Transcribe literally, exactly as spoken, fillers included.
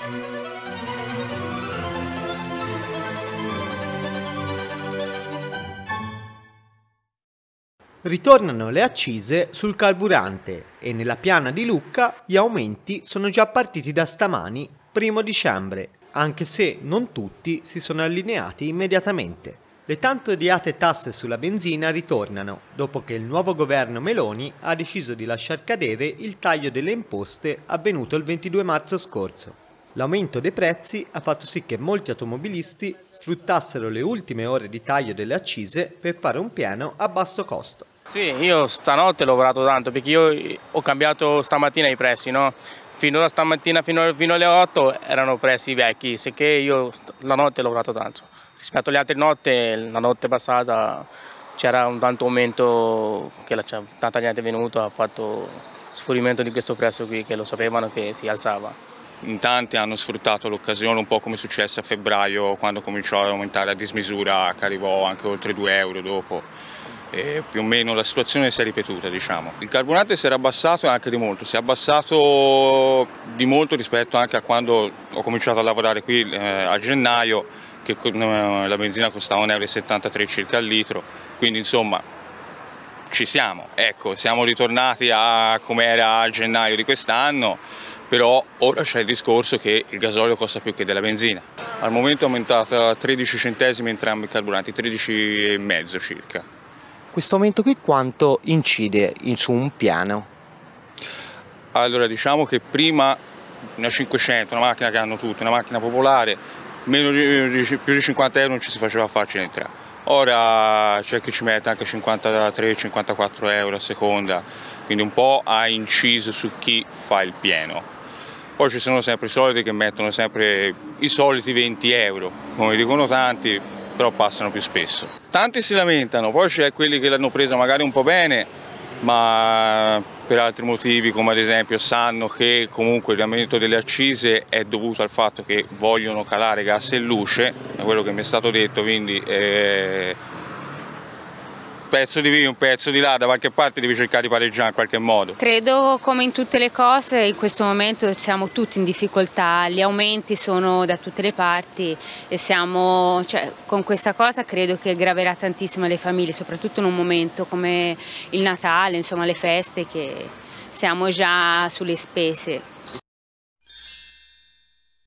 Ritornano le accise sul carburante e nella piana di Lucca gli aumenti sono già partiti da stamani, primo dicembre, anche se non tutti si sono allineati immediatamente. Le tanto odiate tasse sulla benzina ritornano, dopo che il nuovo governo Meloni ha deciso di lasciar cadere il taglio delle imposte avvenuto il ventidue marzo scorso. L'aumento dei prezzi ha fatto sì che molti automobilisti sfruttassero le ultime ore di taglio delle accise per fare un pieno a basso costo. Sì, io stanotte ho lavorato tanto perché io ho cambiato stamattina i prezzi, no? Fino a stamattina, fino, fino alle otto erano prezzi vecchi, sicché io la notte ho lavorato tanto. Rispetto alle altre notti, la notte passata c'era un tanto aumento che la, tanta gente è venuta, ha fatto sfurimento di questo prezzo qui che lo sapevano che si alzava. In tanti hanno sfruttato l'occasione, un po' come è successo a febbraio quando cominciò ad aumentare a dismisura, che arrivò anche oltre due euro dopo. E più o meno la situazione si è ripetuta, diciamo. Il carburante si era abbassato anche di molto, si è abbassato di molto rispetto anche a quando ho cominciato a lavorare qui eh, a gennaio, che eh, la benzina costava un euro e settantatré circa al litro, quindi insomma ci siamo, ecco, siamo ritornati a come era a gennaio di quest'anno, però ora c'è il discorso che il gasolio costa più che della benzina. Al momento è aumentata tredici centesimi entrambi i carburanti, tredici e mezzo circa. Questo aumento qui quanto incide su un piano? Allora diciamo che prima una cinquecento, una macchina che hanno tutti, una macchina popolare, meno di, più di cinquanta euro non ci si faceva facile entrare. Ora c'è chi ci mette anche cinquantatré cinquantaquattro euro a seconda, quindi un po' ha inciso su chi fa il pieno. Poi ci sono sempre i soliti che mettono sempre i soliti venti euro, come dicono tanti, però passano più spesso. Tanti si lamentano, poi c'è quelli che l'hanno presa magari un po' bene, ma per altri motivi, come ad esempio sanno che comunque l'aumento delle accise è dovuto al fatto che vogliono calare gas e luce, è quello che mi è stato detto, quindi eh, un pezzo di qui, un pezzo di là, da qualche parte devi cercare di pareggiare in qualche modo. Credo, come in tutte le cose, in questo momento siamo tutti in difficoltà, gli aumenti sono da tutte le parti e siamo, cioè, con questa cosa credo che graverà tantissimo alle famiglie, soprattutto in un momento come il Natale, insomma le feste, che siamo già sulle spese.